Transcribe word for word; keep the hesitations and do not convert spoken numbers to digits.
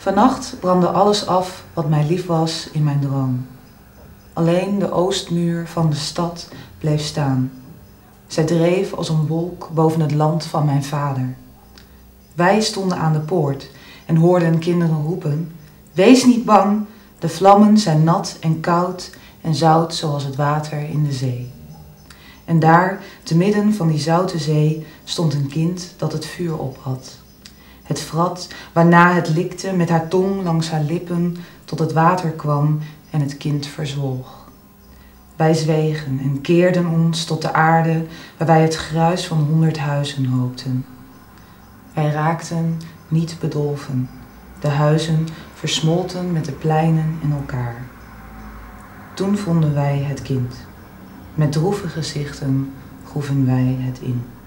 Vannacht brandde alles af wat mij lief was in mijn droom. Alleen de oostmuur van de stad bleef staan. Zij dreef als een wolk boven het land van mijn vader. Wij stonden aan de poort en hoorden kinderen roepen: "Wees niet bang, de vlammen zijn nat en koud en zout zoals het water in de zee." En daar, te midden van die zoute zee, stond een kind dat het vuur op had. Het vrat, waarna het likte met haar tong langs haar lippen tot het water kwam en het kind verzwolg. Wij zwegen en keerden ons tot de aarde waar wij het gruis van honderd huizen hoopten. Wij raakten niet bedolven, de huizen versmolten met de pleinen in elkaar. Toen vonden wij het kind. Met droeve gezichten groeven wij het in.